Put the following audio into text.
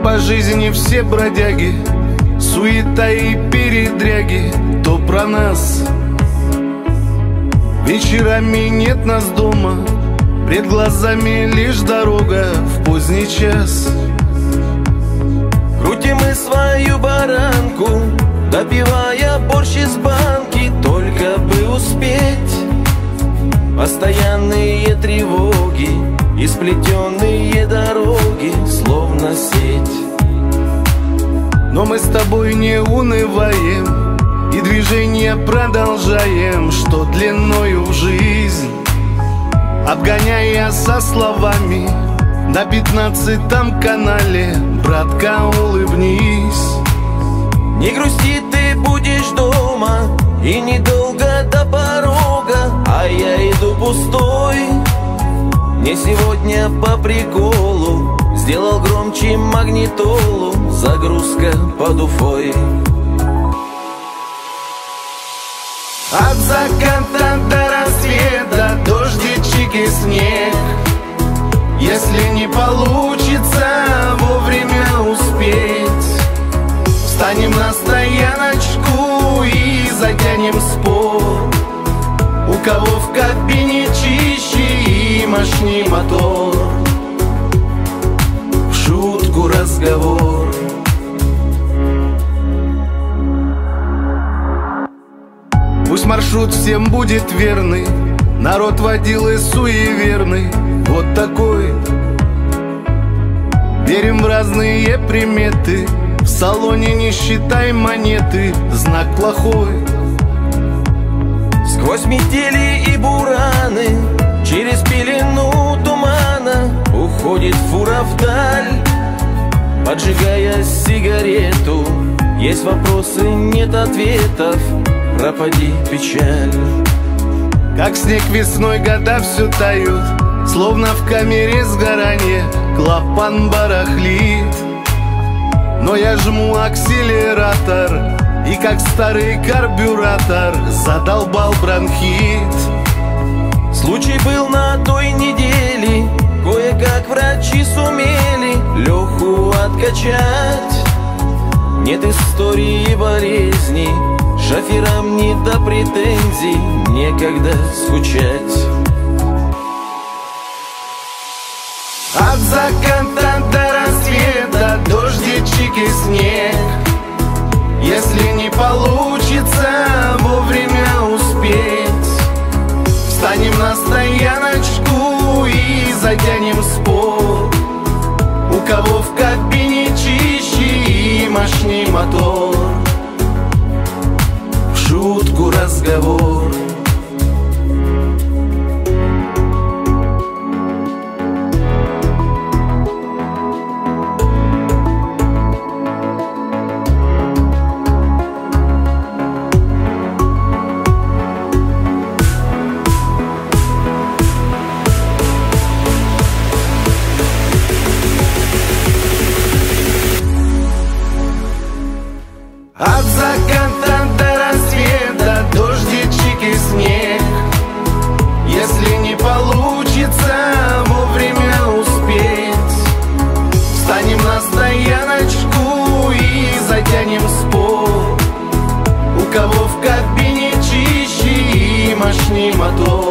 по жизни все бродяги, суета и передряги, то про нас. Вечерами нет нас дома, пред глазами лишь дорога в поздний час. Крутим мы свою баранку, допивая борщ из банки, только бы успеть. Постоянные тревоги и сплетенные дороги, словно сеть. Но мы с тобой не унываем и движение продолжаем, что длиною в жизнь, обгоняя со словами на 15-м канале: братка, улыбнись. Не грусти, ты будешь дома, и недолго до порога, а я иду пустой. Мне сегодня по приколу сделал громче магнитолу, загрузка под Уфой. От заката до рассвета дождичек и снег. Если не получится вовремя успеть, встанем на стояночку и затянем спор. У кого в кабине чище и мощней мотор, в шутку разговор. Пусть маршрут всем будет верный, народ водилы суеверный, вот такой. Верим в разные приметы, в салоне не считай монеты, знак плохой. Сквозь метели и бураны, через пелену тумана уходит фура вдаль, поджигая сигарету. Есть вопросы, нет ответов, пропади печаль. Как снег весной года все тают, словно в камере сгорания клапан барахлит. Но я жму акселератор, и как старый карбюратор задолбал бронхит. Случай был на той неделе, кое-как врачи сумели Леху откачать. Нет истории болезни, шоферам не до претензий, некогда скучать. От заката до рассвета дождичек и снег. Если не получится вовремя успеть, встанем на стояночку и затянем спор. У кого в кабине чище и мощней мотор, в шутку разговор. От заката до рассвета дождичек и снег. Если не получится вовремя успеть, встанем на стояночку и затянем спор. У кого в кабине чище и мощней мотор,